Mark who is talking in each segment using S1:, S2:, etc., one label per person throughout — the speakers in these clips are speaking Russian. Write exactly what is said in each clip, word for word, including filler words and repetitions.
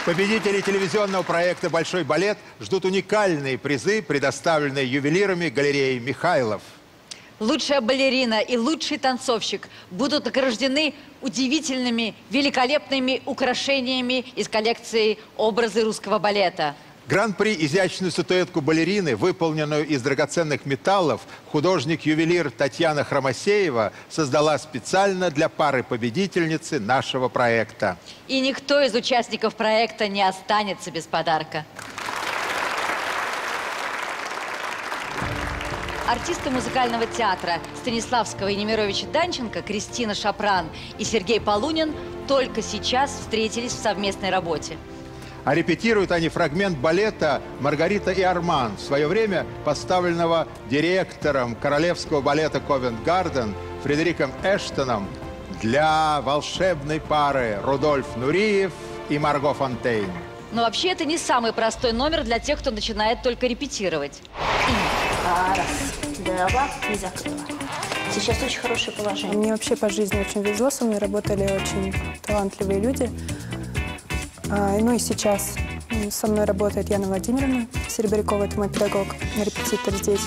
S1: Победители телевизионного проекта «Большой балет» ждут уникальные призы, предоставленные ювелирами галереи «Михайлов».
S2: Лучшая балерина и лучший танцовщик будут награждены удивительными, великолепными украшениями из коллекции «Образы русского балета».
S1: Гран-при изящную статуэтку балерины, выполненную из драгоценных металлов, художник-ювелир Татьяна Хромосеева создала специально для пары победительницы нашего проекта.
S2: И никто из участников проекта не останется без подарка. Артисты музыкального театра Станиславского и Немировича Данченко, Кристина Шапран и Сергей Полунин только сейчас встретились в совместной работе.
S1: А репетируют они фрагмент балета «Маргарита и Арман», в свое время поставленного директором королевского балета «Ковент-Гарден» Фредериком Эштоном для волшебной пары Рудольф Нуриев и Марго Фонтейн.
S2: Но вообще это не самый простой номер для тех, кто начинает только репетировать.
S3: Раз, два, и закрыла. Сейчас очень хорошее положение.
S4: Мне вообще по жизни очень везло, со мной работали очень талантливые люди. А, ну и сейчас со мной работает Яна Владимировна Серебрякова, это мой педагог, репетитор здесь.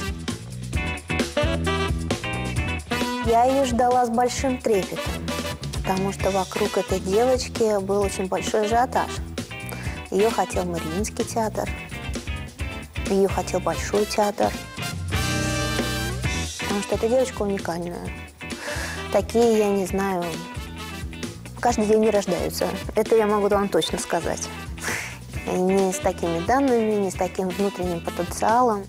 S3: Я ее ждала с большим трепетом, потому что вокруг этой девочки был очень большой ажиотаж. Ее хотел Мариинский театр, ее хотел Большой театр, потому что эта девочка уникальная. Такие, я не знаю, каждый день не рождаются. Это я могу вам точно сказать. Не с такими данными, не с таким внутренним потенциалом.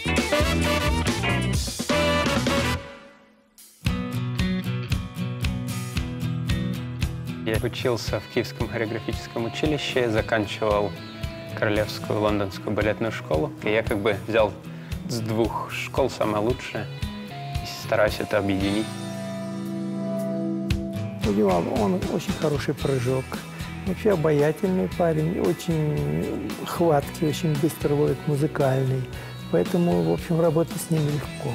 S5: Я учился в Киевском хореографическом училище, заканчивал Королевскую лондонскую балетную школу. И я как бы взял с двух школ самое лучшее и стараюсь это объединить.
S6: Он очень хороший прыжок, вообще обаятельный парень, очень хваткий, очень быстро ловит музыкальный. Поэтому, в общем, работать с ним легко.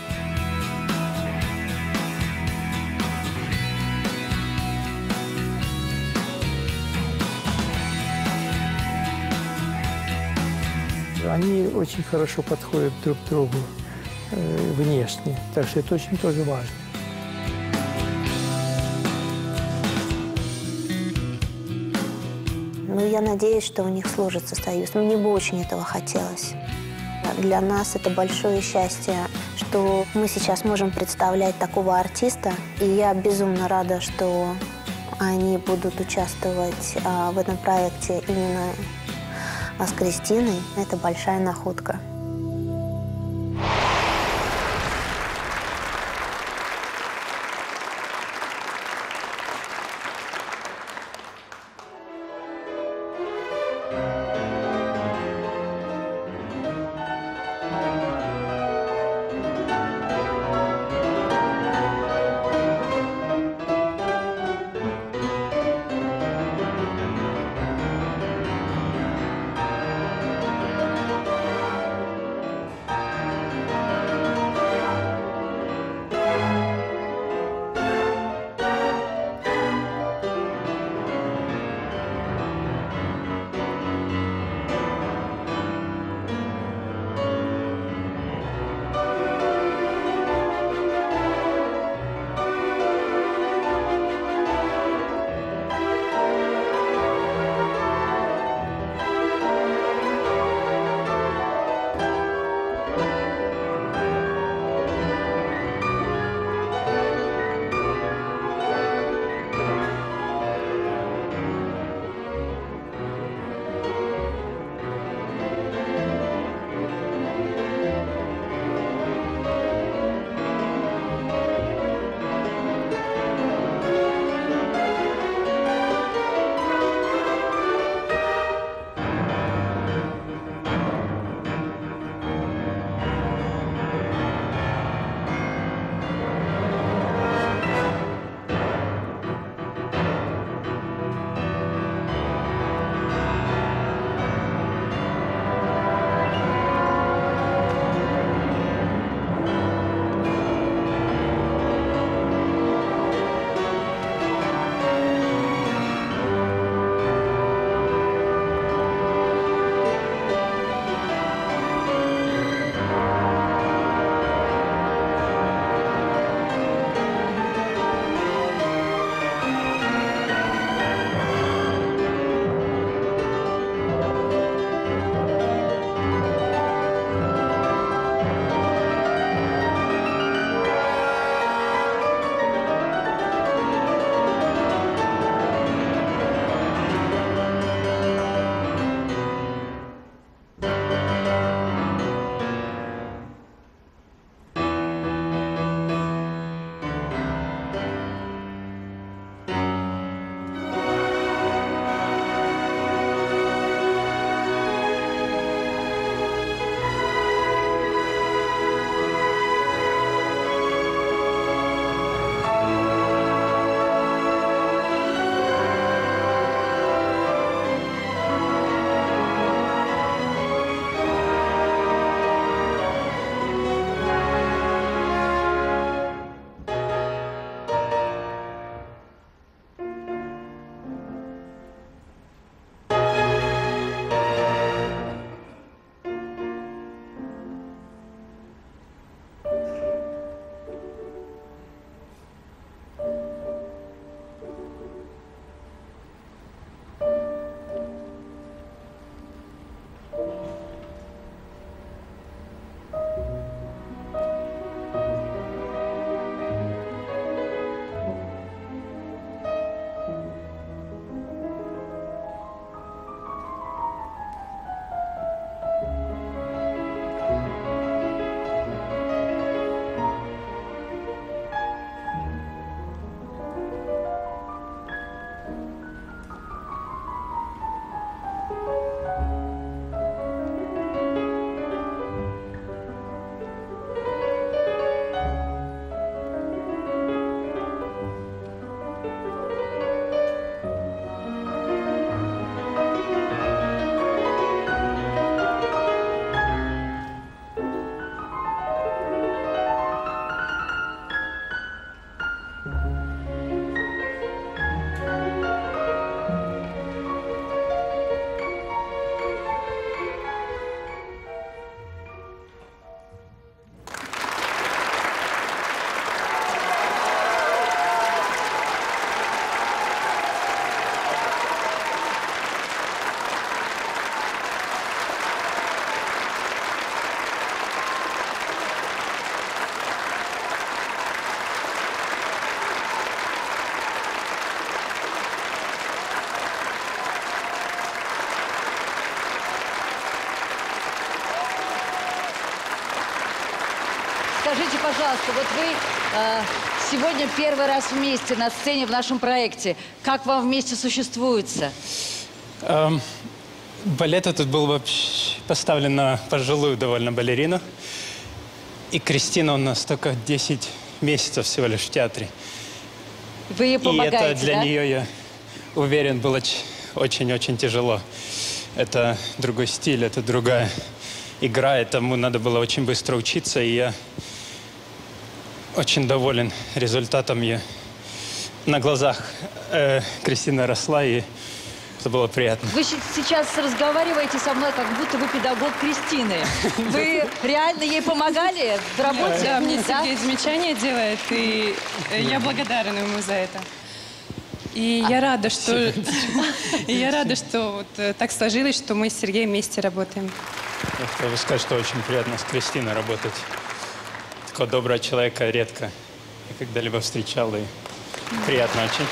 S6: Они очень хорошо подходят друг к другу э, внешне, так что это очень тоже важно.
S3: Ну, я надеюсь, что у них сложится союз. Мне бы очень этого хотелось. Для нас это большое счастье, что мы сейчас можем представлять такого артиста. И я безумно рада, что они будут участвовать а, в этом проекте именно а, с Кристиной. Это большая находка.
S2: Скажите, пожалуйста, вот вы э, сегодня первый раз вместе на сцене в нашем проекте. Как вам вместе существуется?
S5: Эм, балет этот был вообще поставлен на пожилую довольно балерину. И Кристина у нас только десять месяцев всего лишь в театре.
S2: Вы ей помогаете,
S5: и это для
S2: да?
S5: нее, я уверен, было очень-очень тяжело. Это другой стиль, это другая игра, этому надо было очень быстро учиться, и я очень доволен результатом. Я на глазах э, Кристина росла, и это было приятно.
S2: Вы сейчас разговариваете со мной, как будто вы педагог Кристины. Вы реально ей помогали в работе?
S7: Да, мне Сергей замечания делает, и я благодарна ему за это. И я рада, что и я рада, что вот так сложилось, что мы с Сергеем вместе работаем.
S5: Я хотел бы сказать, что очень приятно с Кристиной работать. Такого доброго человека редко я когда-либо встречал, и приятно очень.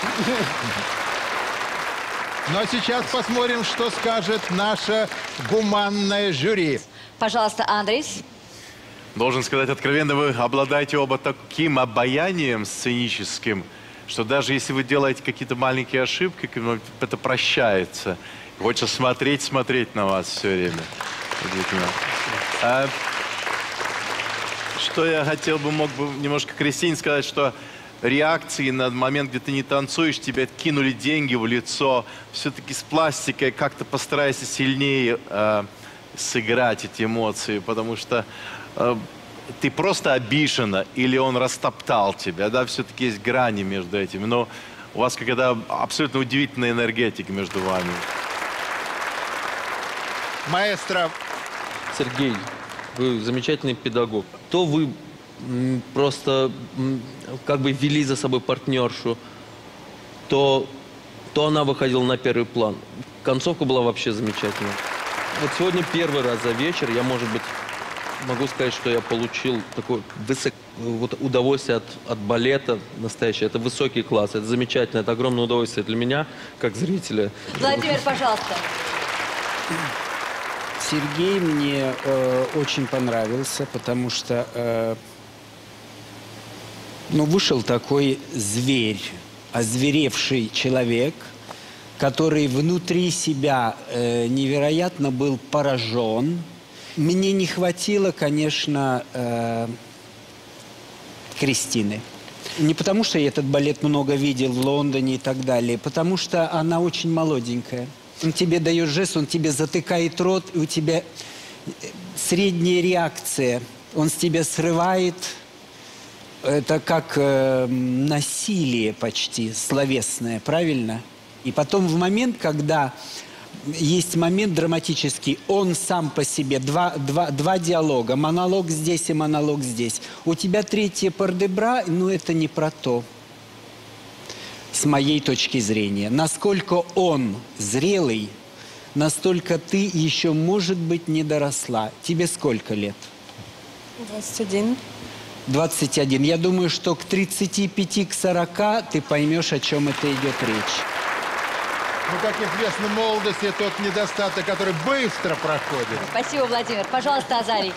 S1: Но сейчас посмотрим, что скажет наше гуманное жюри.
S2: Пожалуйста, Андрейс.
S8: Должен сказать откровенно, вы обладаете оба таким обаянием сценическим, что даже если вы делаете какие-то маленькие ошибки, это прощается. Хочется смотреть, смотреть на вас все время. А, что я хотел бы, мог бы немножко Кристине сказать, что реакции на момент, где ты не танцуешь, тебе кинули деньги в лицо. Все-таки с пластикой как-то постарайся сильнее э, сыграть эти эмоции, потому что э, ты просто обижена или он растоптал тебя. Да, все-таки есть грани между этими. Но у вас какая-то абсолютно удивительная энергетика между вами.
S1: Маэстро.
S9: Сергей, вы замечательный педагог. То вы просто как бы вели за собой партнершу, то, то она выходила на первый план. Концовка была вообще замечательная. Вот сегодня первый раз за вечер я, может быть, могу сказать, что я получил такое высок... вот удовольствие от, от балета настоящее. Это высокий класс, это замечательно, это огромное удовольствие для меня, как зрителя.
S2: Владимир, пожалуйста.
S10: Сергей мне э, очень понравился, потому что э, ну, вышел такой зверь, озверевший человек, который внутри себя э, невероятно был поражен. Мне не хватило, конечно, э, Кристины. Не потому, что я этот балет много видел в Лондоне и так далее, потому что она очень молоденькая. Он тебе дает жест, он тебе затыкает рот, и у тебя средняя реакция. Он с тебя срывает. Это как э, насилие почти, словесное, правильно? И потом в момент, когда есть момент драматический, он сам по себе, два, два, два диалога, монолог здесь и монолог здесь. У тебя третье пардебра, но это не про то. С моей точки зрения. Насколько он зрелый, настолько ты еще, может быть, не доросла. Тебе сколько лет?
S7: двадцать один.
S10: двадцать один. Я думаю, что к тридцати пяти, к сорока ты поймешь, о чем это идет речь.
S1: Ну, как известно, молодость – это тот недостаток, который быстро проходит.
S2: Спасибо, Владимир. Пожалуйста, Азарий.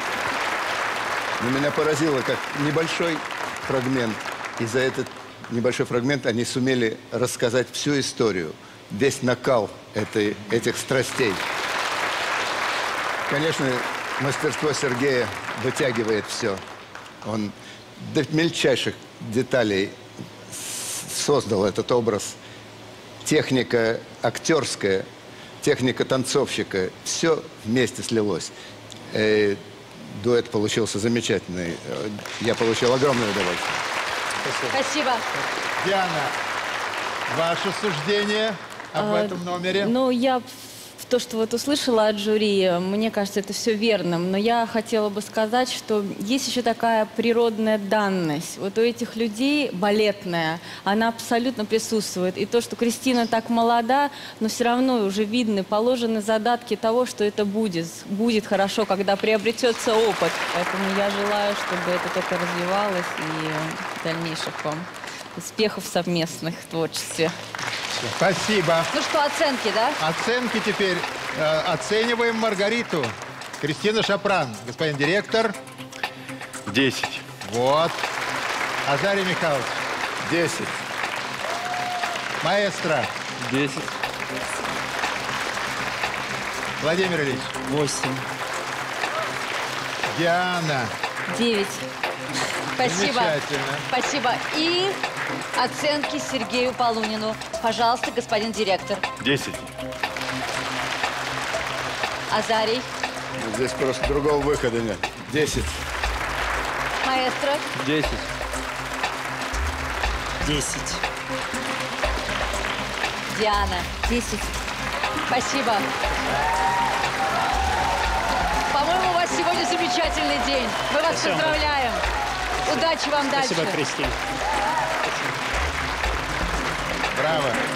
S11: Меня поразило, как небольшой фрагмент, и за этот небольшой фрагмент они сумели рассказать всю историю, весь накал этой, этих страстей. Конечно, мастерство Сергея вытягивает все. Он до мельчайших деталей создал этот образ. Техника актерская, техника танцовщика, все вместе слилось. И дуэт получился замечательный. Я получил огромное удовольствие.
S2: Спасибо. Спасибо.
S1: Диана, ваше суждение об
S12: а,
S1: этом номере?
S12: Ну, я то, что вот услышала от жюри, мне кажется, это все верным. Но я хотела бы сказать, что есть еще такая природная данность. Вот у этих людей балетная, она абсолютно присутствует. И то, что Кристина так молода, но все равно уже видны, положены задатки того, что это будет. Будет хорошо, когда приобретется опыт. Поэтому я желаю, чтобы это только развивалось и дальнейших вам успехов совместных в творчестве.
S1: Спасибо.
S2: Ну что, оценки, да?
S1: Оценки теперь. Э, оцениваем Маргариту. Кристина Шапран, господин директор.
S8: Десять.
S1: Вот. Азарий Михайлович.
S11: Десять.
S1: Маэстро.
S9: Десять.
S1: Владимир Ильич.
S10: Восемь.
S1: Диана.
S2: Девять. Спасибо.
S1: Замечательно.
S2: Спасибо. И оценки Сергею Полунину. Пожалуйста, господин директор.
S8: Десять.
S2: Азарий.
S11: Здесь просто другого выхода нет. Десять.
S2: Маэстро.
S9: Десять.
S10: Десять.
S2: Диана. Десять. Спасибо. По-моему, у вас сегодня замечательный день. Мы вас
S13: Спасибо.
S2: поздравляем. Удачи вам дальше.
S13: Спасибо, Кристина.
S1: Браво.